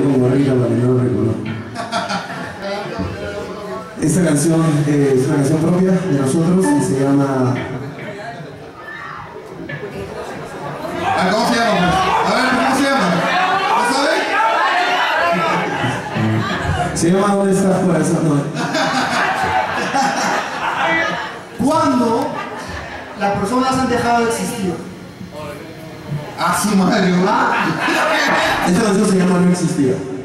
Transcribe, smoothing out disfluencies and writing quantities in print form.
con gorrita para que no lo reconozca. Esta canción es una canción propia de nosotros y se llama... ¿Cómo se llama? A ver, ¿cómo se llama? ¿Lo sabes? Se llama ¿Dónde estás, corazón? No. ¿Cuándo las personas han dejado de existir? Ah, su madre. Esta canción se llama No existía.